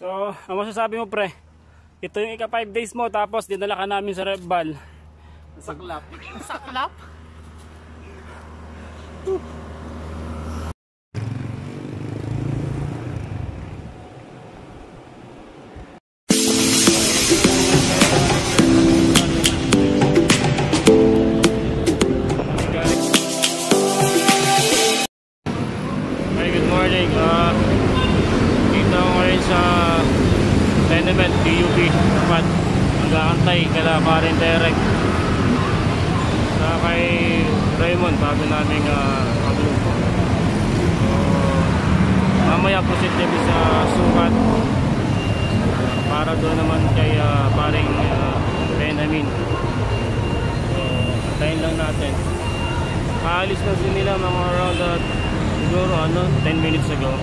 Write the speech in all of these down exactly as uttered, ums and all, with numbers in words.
So, ang masasabi mo pre? Ito yung ika five days mo tapos dinala ka namin sa Rebval. Saklap. Saklap? P U B dapat mag-aantay kala Karen Derek sa kay Raymond bago naming uh, paglupo. So, mamaya positive sa sukat para doon naman kay uh, paring uh, Benjamin. So, antayin lang natin. Kaalis na sila mga around uh, siguro ano, ten minutes ago.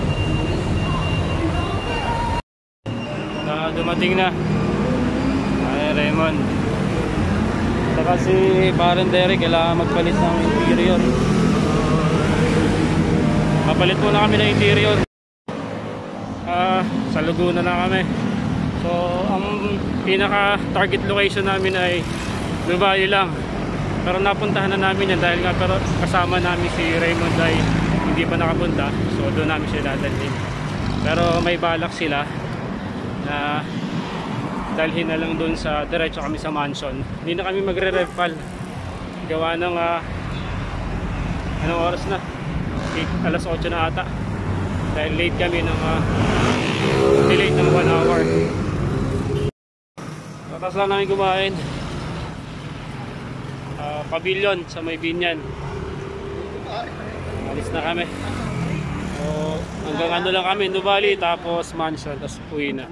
Uh, dumating na ay Raymond saka si Baron Derek kailangan magpalit ng interior. Kapalit muna kami ng interior. Uh, sa Laguna na kami. So ang pinaka target location namin ay Dubai lang, pero napuntahan na namin yan dahil nga pero kasama namin si Raymond ay hindi pa nakapunta, so doon namin siya dadalhin. Pero may balak sila na dalhin na lang doon sa diretso kami sa mansion. Hindi na kami magre-Rebval gawa ng uh, anong oras na eight, alas otso na ata dahil late kami ng uh, delayed ng one hour. Tapos lang namin kumain uh, pavilion sa may Binyan. Alis na kami. So, hanggang ano lang kami, Nuvali, tapos mansion, tapos uwi na.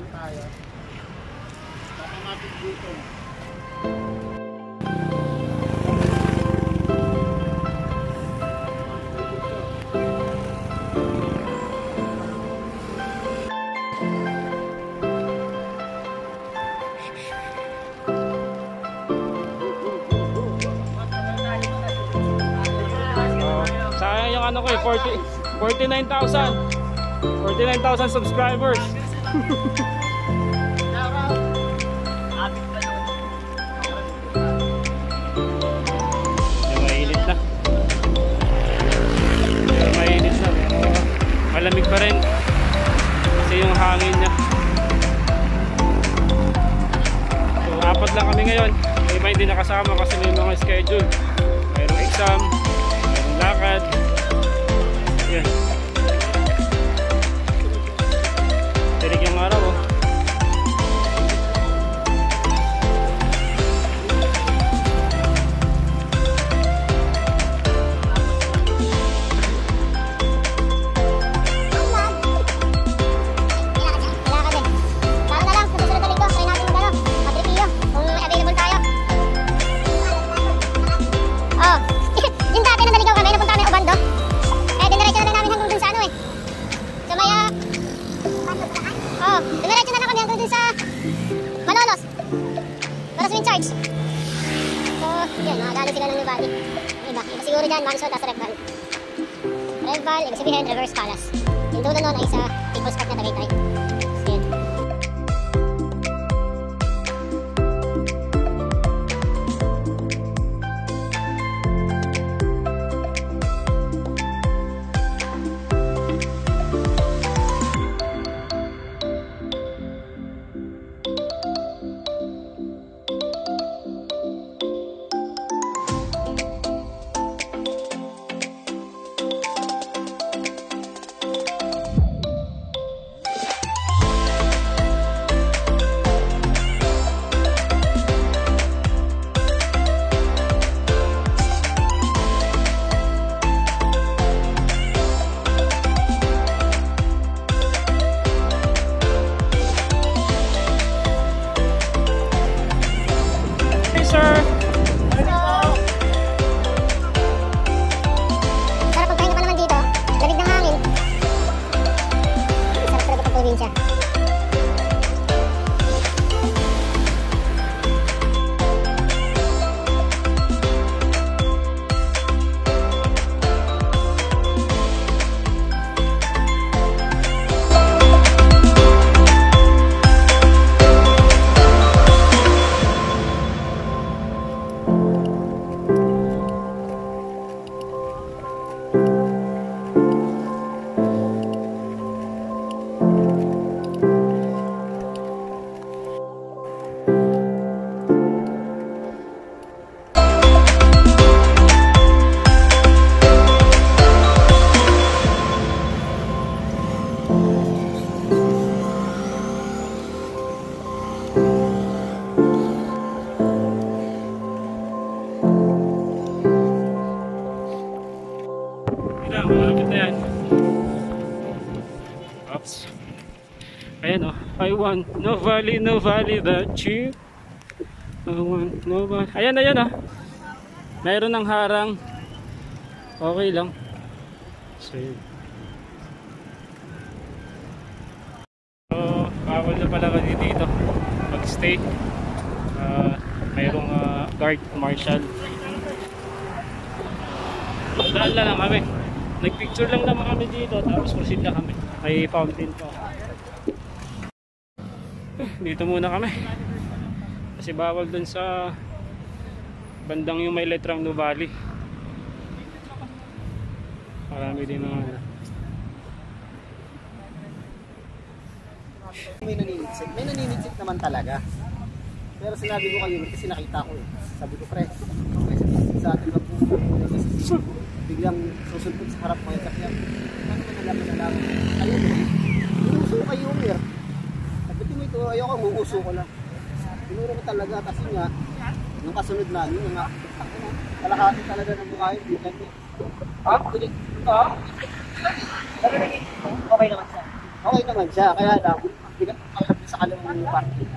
So, sayang yung ano ko eh, forty-nine thousand forty-nine thousand subscribers. Yung mainit na. Yung mainit na. Malamig pa rin. Kasi yung hangin niya. So, apat lang kami ngayon. May iba hindi nakasama kasi may mga schedule. Mayroong exam, mayroong lakad. Yan. Tirik yung araw oh. Siguro dyan, mansion, tapos Rebval. Rebval, ibig sabihin, reverse palace. Yung dulo nun ay sa People's Park na Tagaytay. So, yun. Ayan oh. I want no valley, no valley that you. I want no valley. Ayan, ayan oh. Mayroon ng harang. Okay lang. So yun. So, bawal na pala kasi dito mag-stay. Uh, mayroong uh, guard, marshal. Daan lang lang kami. Nagpicture lang naman kami dito. Tapos proceed na kami. May fountain pa. Dito muna kami. Kasi bawal dun sa bandang yung may letrang Nuvali. Marami din mga May naninitsik. May naninitsik naman talaga. Pero sinabi ko kayo kasi nakita ko eh. Sabi ko, pre, sa atin lang po. Biglang susunod sa harap mo yung sakyan. Ano mo nalaman nalaman? Ayun eh. Inuuso kayo mir. Sabi ko ito, ayoko muuuso ko lang. Tinuro ko talaga kasi nga, yung kasunod na yun, nga, kalahati talaga ng mukha yun. Ha? Kulit? Ha? Okay naman siya. Okay naman siya, kaya lang, bigat ako sa kalawang yung parking.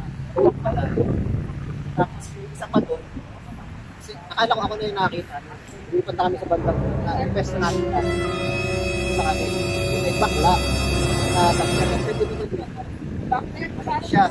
Tapos yung isa pa doon, kasi akala ko ako na yung nakita. Lumipan na kami sa bandang na-invest na natin na sa kami. Yung may bakla na sakyan. Pwede dito dito. Bakit siya?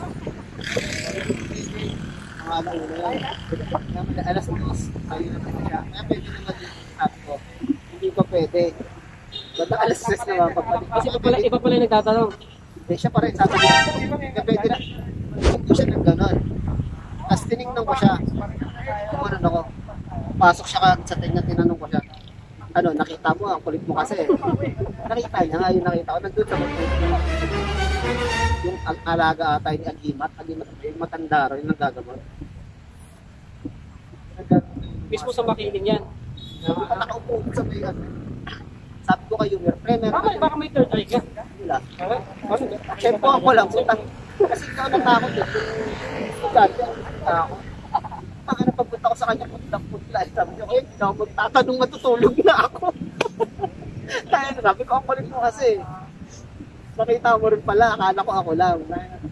Ang alam mo na yan. Kaya alas dos, tayo naman siya. Kaya pwede naman yung sabi ko. Hindi ko pwede. Bata alas tres naman pagpalik. Kasi iba pala, iba pala yung nagtatanong. Eh, siya pa rin sabi ko. Kaya pwede na. Hindi ko siya ng gano'n. Tapos tinignan ko siya. Kung ano ako. Pasok siya ka sa tingnan, tinanong ko siya. Ano, nakita mo, ang kulit mo kasi. Nakita niya nga, yung nakita ko. Nandun sa mga yung al alaga ata ni Agimat. Agimat, yung matanda rin, yung nagagamot. Mismo sa makiling yan. Nakaupo sa may ano. Sabi ko kayo, pre, meron Baka, baka may third eye ka. wala. Siyempre ako lang, putang. Kasi ikaw natakot eh. Dati ako natakot. Paano pagpunta ko sa kanya, putlang-putla. Sabi ko, eh, hindi ako magtatanong, matutulog na ako. Dahil sabi ko, ang kulit mo kasi. Nakita mo rin pala, akala ko ako lang.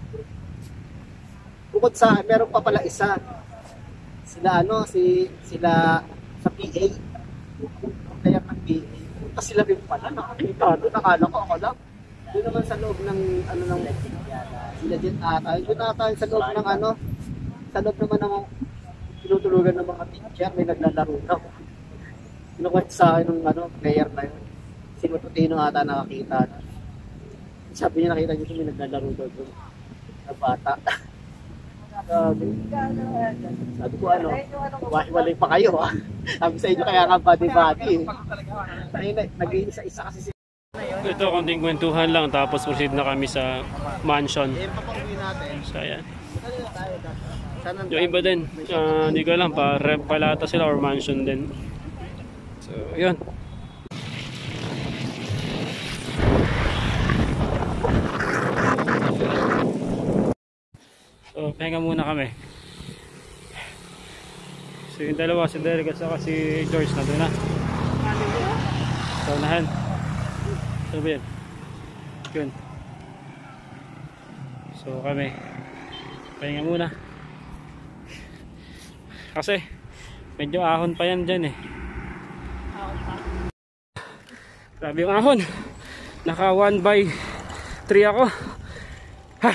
Bukod sa, meron pa pala isa. Sila ano, si, sila sa P A. Kaya ng P A. Punta sila rin pala, nakakita doon, akala ko ako lang. Doon naman sa loob ng, ano ng, sila dyan ata. Doon ata sa loob ng ano, sa loob naman ng tinutulugan ng mga teacher, may naglalaro na. Kinukwento sa akin ng ano, player na yun. Si Matutino ata nakakita na. Sabi niya nakita niyo may naglalaro doon doon. Na bata. Sabi, sabi ko ano, wahiwalay pa kayo ha. Sabi sa inyo kaya nga body-body eh. Nag-iisa-isa kasi si... Ito, konting kwentuhan lang. Tapos proceed na kami sa mansion. Eh, papauwi natin. So, ayan. Sana Yung iba din, uh, hindi ko alam, pa rep palata sila or mansion din. So, yun. So, pahinga muna kami. So, yung dalawa, si Derek at saka si George na doon na. So, unahan. So, ba yun? Yun. So, kami. Pahinga muna. Kasi medyo ahon pa yan dyan eh. Grabe yung ahon. Naka one by three ako. Ha.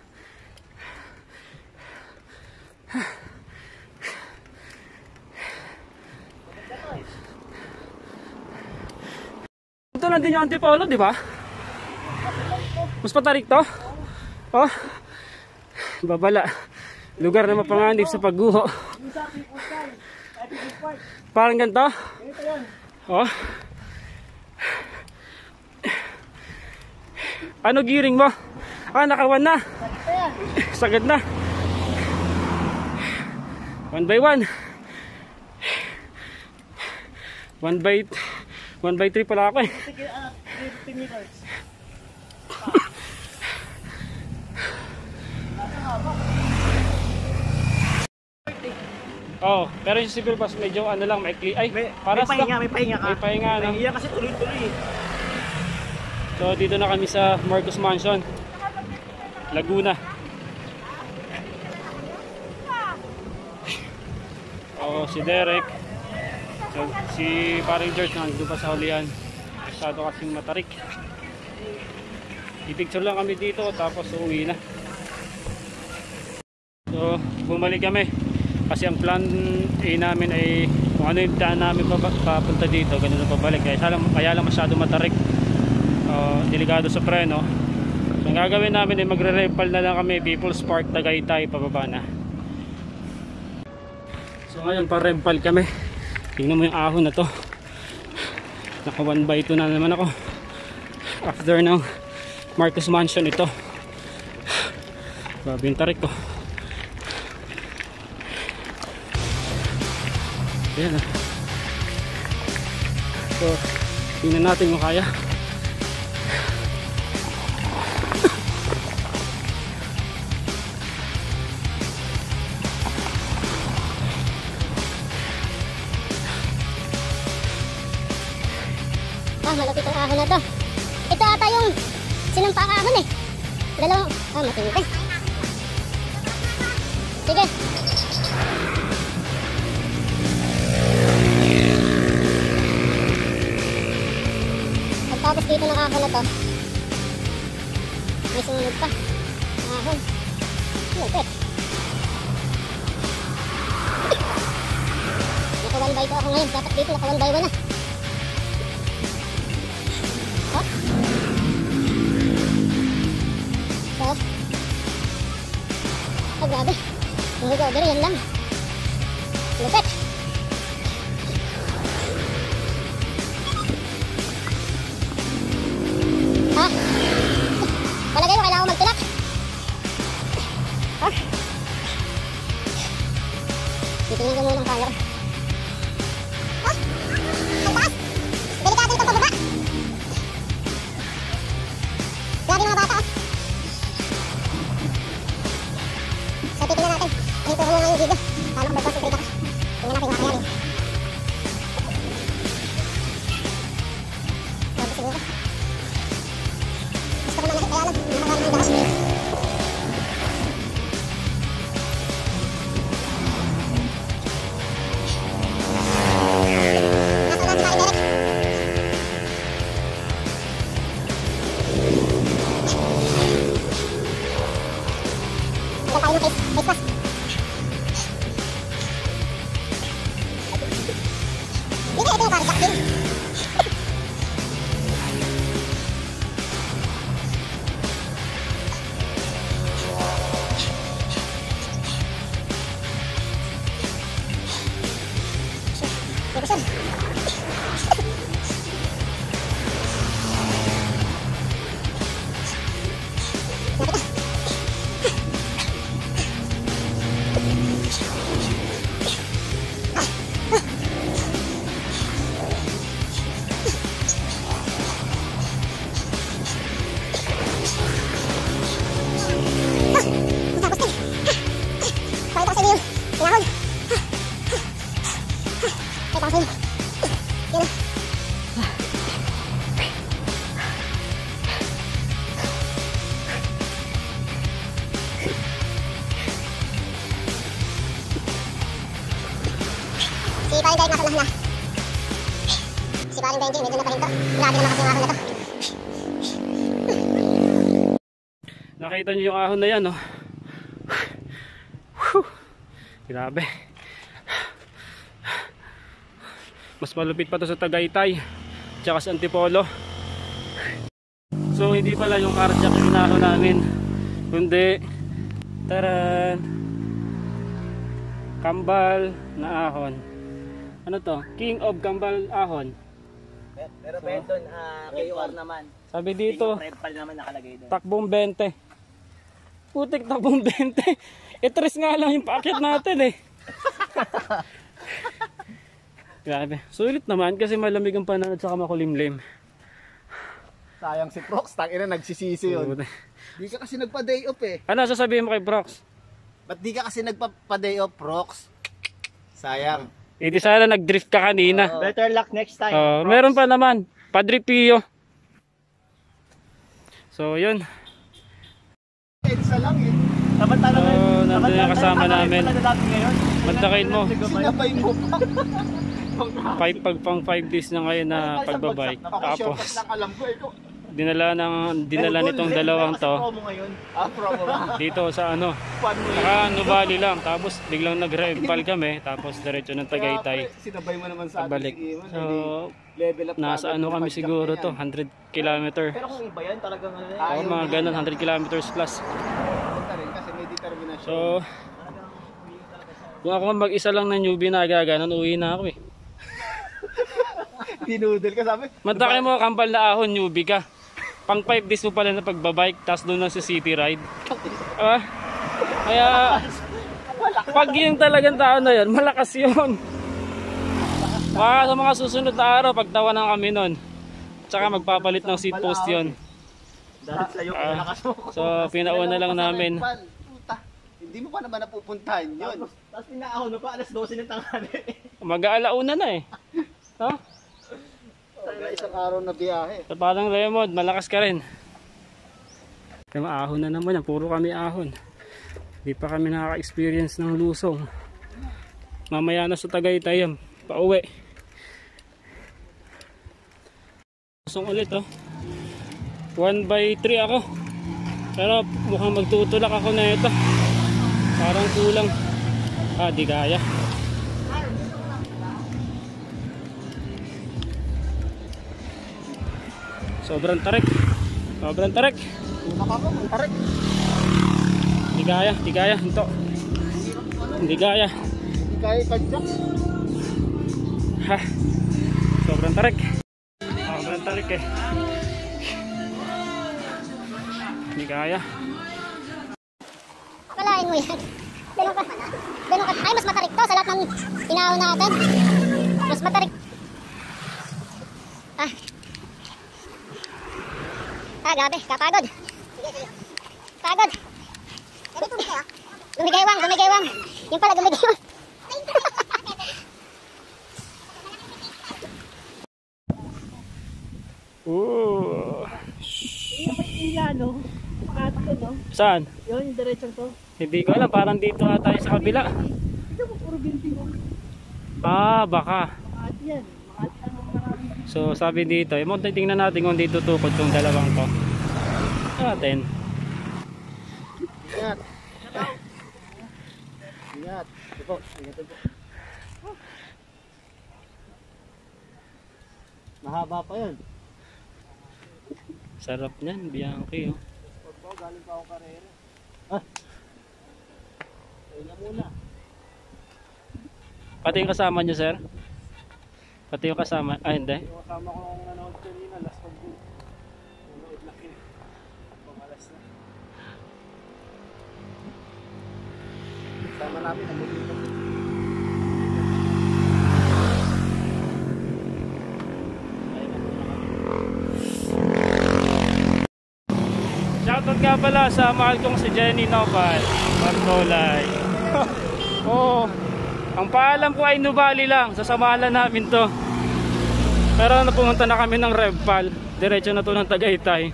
Ito lang din yung Antipolo, di ba? Mas patarik to. Oh. Babala. Lugar na mapanganib sa pagguho. Parang ganito. Oh. Ano gearing mo? Ah, nakawan na. Sagad na. One by one. One by one by three pala ako eh. Oh, pero yung civil bus medyo ano lang, maikli. Ay, May, para may pahinga, may pahinga ka. May pahinga, no? Pahinga kasi tuloy-tuloy. So, dito na kami sa Marcos Mansion. Laguna. O si Derek, so, si paring George nandun pa sa hulihan. Masyado kasing matarik. Ipicture lang kami dito tapos uuwi na. So bumalik kami kasi ang plan A namin ay kung ano yung daan namin papunta dito, ganun na pabalik. Kaya lang, kaya lang masyado matarik, uh, delikado sa preno. So ang gagawin namin ay magre-repal na lang kami People's Park Tagaytay pababa na. So ngayon pa-repal kami. Tingnan mo yung ahon na to. Naka one by two na naman ako after ng Marcos Mansion ito. Grabe yung tarik ko. Ayan ah. So tingnan natin kung kaya. Ah, malapit ang ahon na to. Ito ata yung sinampa ahon eh. Dalawang, ah, matingin eh. Sige. Pagtapos dito ng ahon na to, may sumunod pa. Ahon. Lupit. Naka one by two ako ngayon. Dapat dito naka one by one na. So, oh grabe, mahig over, yan lang, lupit. Ha? Palagay mo kailangan ko magtulak. Ha? Titingnan ko muna ang kaya ko. Ha? Ang taas, delikado itong pababa. Grabe mga bata oh. So titignan natin. Ay turo mo nga yung video. Paano ko mag-concentrate ako. Tingnan natin kung kakayanin. Grabe siguro. Gusto ko manakit kaya lang. Nakakaroon ng dakas. Nasa ulan si Paring Derek. Tayo ng face, face mask. Hindi, ito yung parang sakting. Revision. Lapit na. Si Paring Derek nasa unahan na. Si Paring Benji medyo napahinto. Grabe naman kasi yung ahon na to. Nakita niyo yung ahon na yan, no? Whew. Grabe. Mas malupit pa to sa Tagaytay tsaka sa Antipolo. So hindi pala yung cardiac yung inahon namin, kundi taran, kambal na ahon. Ano to? King of Kambal ahon. Pero so, pero doon, uh, K R naman. Sabi dito, Redpal naman nakalagay doon. takbong twenty. Putik, takbong twenty. Itris nga lang yung paakyat natin eh. Grabe. Sulit naman kasi malamig ang panahon at saka makulimlim. Sayang si Prox, tangina nagsisisi yun. Di ka kasi nagpa-day off eh. Ano sasabihin mo kay Prox? Ba't di ka kasi nagpa-day off, Prox? Sayang. Hindi sana nag-drift ka kanina. Uh, better luck next time. Uh, meron pa naman. Padre Pio. So yun. eh. Samantala So, ngayon. nandun yung kasama namin. Magtakain mo. Sinabay mo pa. Five, pag pang five days na ngayon na pagbabike. Tapos, Lang alam ko ito. dinala, ng, dinala nitong dalawang to Promo ngayon. Ah, promo ba? dito sa ano. Fun mo yun. Saka Nuvali lang. Tapos biglang nag-revival kami. Tapos diretso ng Tagaytay. Sinabay mo naman sa atin. Pabalik. Sige, man, So, level up nasa agad ano yung kami pag-jump siguro na to. yan. one hundred kilometer. Pero kung iba yan, talagang ano yan. Oo, Ayaw mga nila ganun. yan. one hundred kilometers plus. Punta rin kasi may determination. So, kung ako mag-isa lang na newbie na gaganon, uwi na ako eh. Tinudel ka sabi. Matake mo kambal na ahon, newbie ka. Pang five days mo pala na pagbabike, tapos doon lang sa city ride. Ah, kaya, pag yung talagang tao na yun, malakas yun. Baka sa mga susunod na araw, pagtawanan kami nun. Tsaka magpapalit ng seat post yun. Dahil sa'yo, Ah, malakas mo. So, pinauna lang namin. Puta, hindi mo pa naman napupuntahan yun. Tapos pinaahon mo pa, alas dose ng tanghali. Mag-aalauna na eh. No? Kaya isang araw na biyahe. So, parang Raymond, malakas ka rin. Kaya maahon na naman yan, puro kami ahon. Hindi pa kami nakaka-experience ng lusong. Mamaya na sa Tagaytay yan, pauwi. Lusong ulit oh. one by three ako. Pero mukhang magtutulak ako na ito. Parang kulang. Ah, di kaya. Sobrang tarik. Sobrang tarik. Una ka mo, tarik. Hindi kaya, hindi kaya. Hinto. Hindi kaya. Hindi kaya kadyak. Ha. Sobrang tarik. Sobrang tarik eh. Hindi kaya. Akalain mo yan. Ganun ka. Ganun ka. Ay, mas matarik to sa lahat ng inahon natin. Mas matarik. Ah. Ah, grabe. Kapagod. Pagod. Gumigaywang, gumigaywang. Yung pala, gumigaywang. Ooh. Yung may ila, no? Pakato, no? Saan? Yun, yung diretsong to. Hindi ko alam. Parang dito na tayo sa kabila. Ito mo, puro building mo. Ah, baka. Makati yan. Makati ang marami. So, sabi dito. Eh, tingnan natin kung dito tukod tong dalawang to. Natin. Ingat. Ingat. Ito po, ingat po. Mahaba pa yun. Sarap niyan, Bianchi oh. Pagpo, galing pa ako karere. Ah. Ayun na muna. Pati yung kasama niyo, sir? Pati yung kasama? Ah, hindi. Yung kasama ko ang nanood kanina, last of the nanood na kin. Pangalas na. Kasama namin, namuli ko. Shoutout nga pala sa mahal kong si Jenny Nopal Marcolay. Oo. Ang paalam ko ay Nuvali lang. Sasamahan namin to. Pero napumunta na kami ng Revpal. Diretso na to ng Tagaytay.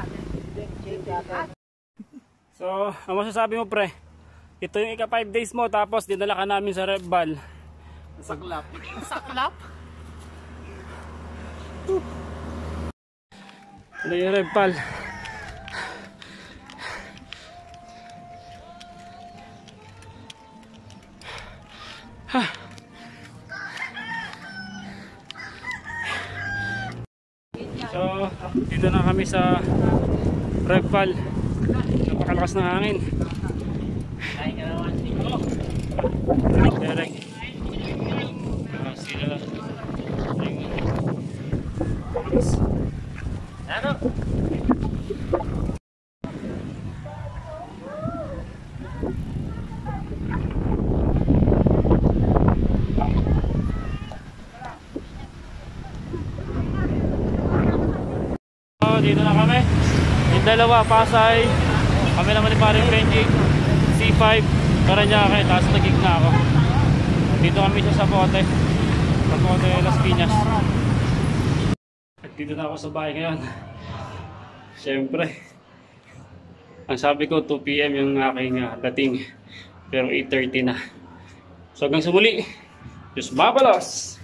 So, ang masasabi mo pre? Ito yung ika five days mo. Tapos dinala ka namin sa Revpal. Saklap. Saklap? Ito yung Revpal. Ha. So, dito na kami sa Revpal. Napakalakas ng hangin. Derek. Ah, sila. Ano? Dito na kami. Yung dalawa, Pasay. Kami naman ni paring Benji. C five. Paranaque. Tapos nagig na ako. Dito kami sa Zapote. Zapote, Las Piñas. At dito na ako sa bahay ngayon. Siyempre. Ang sabi ko two P M yung aking uh, dating, pero eight thirty na. So hanggang sa muli, Diyos mabalos!